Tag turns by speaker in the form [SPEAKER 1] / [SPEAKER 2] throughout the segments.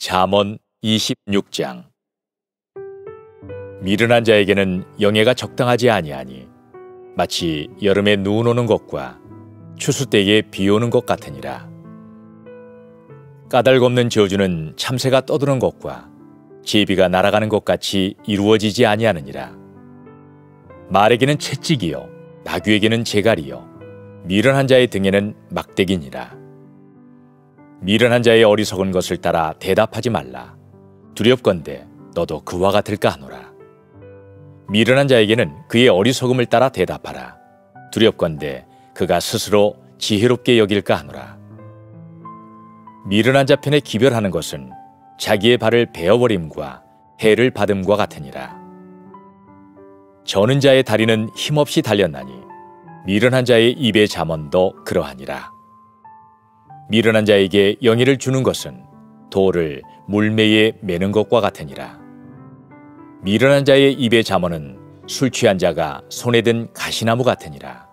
[SPEAKER 1] 잠언 26장. 미련한 자에게는 영예가 적당하지 아니하니 마치 여름에 눈 오는 것과 추수 때에 비 오는 것 같으니라. 까닭없는 저주는 참새가 떠드는 것과 제비가 날아가는 것 같이 이루어지지 아니하느니라. 말에게는 채찍이요 나귀에게는 재갈이요 미련한 자의 등에는 막대기니라. 미련한 자의 어리석은 것을 따라 대답하지 말라. 두렵건대 너도 그와 같을까 하노라. 미련한 자에게는 그의 어리석음을 따라 대답하라. 두렵건대 그가 스스로 지혜롭게 여길까 하노라. 미련한 자 편에 기별하는 것은 자기의 발을 베어버림과 해를 받음과 같으니라. 저는 자의 다리는 힘없이 달렸나니 미련한 자의 입의 잠언도 그러하니라. 미련한 자에게 영예를 주는 것은 돌을 물매에 매는 것과 같으니라. 미련한 자의 입의 잠언은 술 취한 자가 손에 든 가시나무 같으니라.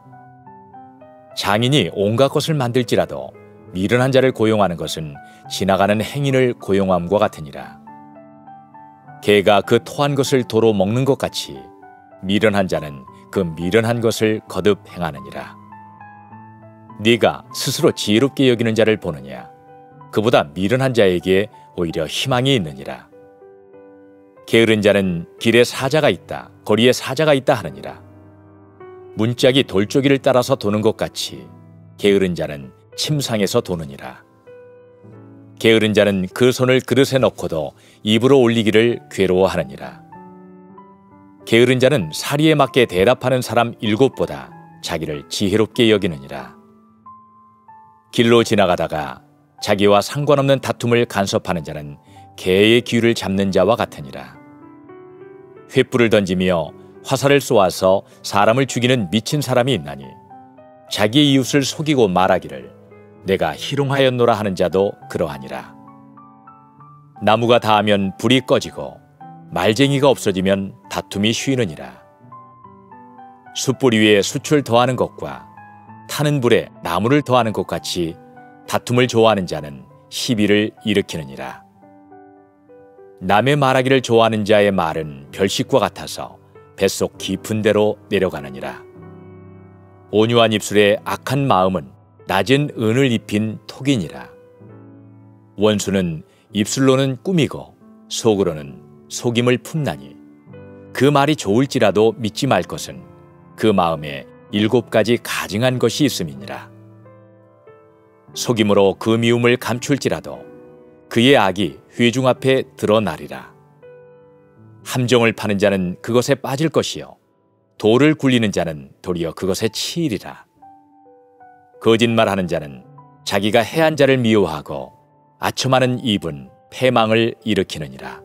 [SPEAKER 1] 장인이 온갖 것을 만들지라도 미련한 자를 고용하는 것은 지나가는 행인을 고용함과 같으니라. 개가 그 토한 것을 도로 먹는 것 같이 미련한 자는 그 미련한 것을 거듭 행하느니라. 네가 스스로 지혜롭게 여기는 자를 보느냐? 그보다 미련한 자에게 오히려 희망이 있느니라. 게으른 자는 길에 사자가 있다, 거리에 사자가 있다 하느니라. 문짝이 돌조기를 따라서 도는 것 같이 게으른 자는 침상에서 도느니라. 게으른 자는 그 손을 그릇에 넣고도 입으로 올리기를 괴로워하느니라. 게으른 자는 사리에 맞게 대답하는 사람 7보다 자기를 지혜롭게 여기느니라. 길로 지나가다가 자기와 상관없는 다툼을 간섭하는 자는 개의 귀를 잡는 자와 같으니라. 횃불을 던지며 화살을 쏘아서 사람을 죽이는 미친 사람이 있나니 자기의 이웃을 속이고 말하기를 내가 희롱하였노라 하는 자도 그러하니라. 나무가 닿으면 불이 꺼지고 말쟁이가 없어지면 다툼이 쉬느니라. 숯불 위에 숯을 더하는 것과 타는 불에 나무를 더하는 것 같이 다툼을 좋아하는 자는 시비를 일으키느니라. 남의 말하기를 좋아하는 자의 말은 별식과 같아서 뱃속 깊은 데로 내려가느니라. 온유한 입술에 악한 마음은 낮은 은을 입힌 톡이니라. 원수는 입술로는 꾸미고 속으로는 속임을 품나니 그 말이 좋을지라도 믿지 말 것은 그 마음에 7가지 가증한 것이 있음이니라. 속임으로 그 미움을 감출지라도 그의 악이 회중 앞에 드러나리라. 함정을 파는 자는 그것에 빠질 것이요 돌을 굴리는 자는 도리어 그것에 치이리라. 거짓말하는 자는 자기가 해한 자를 미워하고 아첨하는 입은 패망을 일으키느니라.